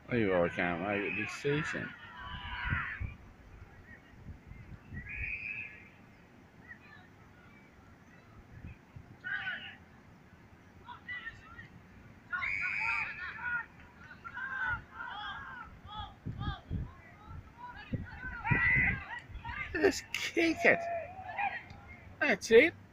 You all can't make a decision. Just kick it. That's it.